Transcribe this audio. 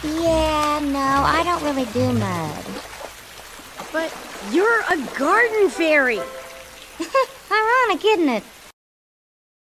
Yeah, no, I don't really do mud. But you're a garden fairy. Ironic, isn't it?